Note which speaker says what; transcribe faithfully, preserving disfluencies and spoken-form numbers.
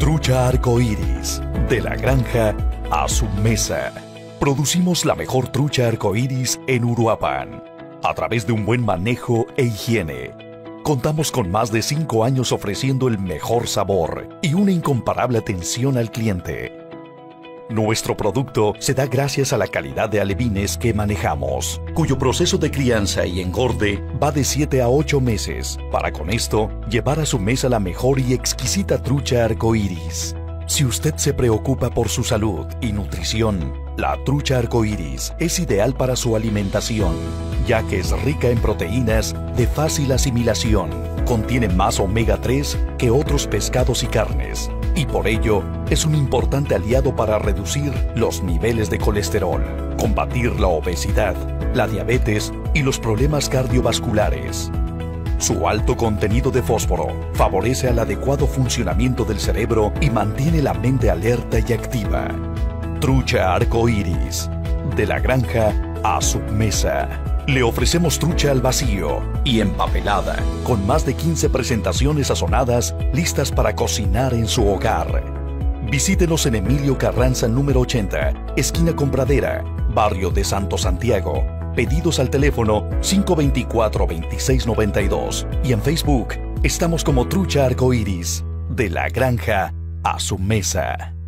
Speaker 1: Trucha arcoíris, de la granja a su mesa. Producimos la mejor trucha arcoíris en Uruapan. A través de un buen manejo e higiene, contamos con más de cinco años ofreciendo el mejor sabor y una incomparable atención al cliente. Nuestro producto se da gracias a la calidad de alevines que manejamos, cuyo proceso de crianza y engorde va de siete a ocho meses, para con esto llevar a su mesa la mejor y exquisita trucha arcoíris. Si usted se preocupa por su salud y nutrición, la trucha arcoíris es ideal para su alimentación, ya que es rica en proteínas de fácil asimilación, contiene más omega tres que otros pescados y carnes, y por ello es un importante aliado para reducir los niveles de colesterol, combatir la obesidad, la diabetes y los problemas cardiovasculares. Su alto contenido de fósforo favorece al adecuado funcionamiento del cerebro y mantiene la mente alerta y activa. Trucha arcoíris, de la granja a su mesa. Le ofrecemos trucha al vacío y empapelada, con más de quince presentaciones sazonadas listas para cocinar en su hogar. Visítenos en Emilio Carranza número ochenta, esquina con Pradera, barrio de Santo Santiago. Pedidos al teléfono cinco dos cuatro, dos seis nueve dos y en Facebook estamos como Trucha Arcoíris, de la granja a su mesa.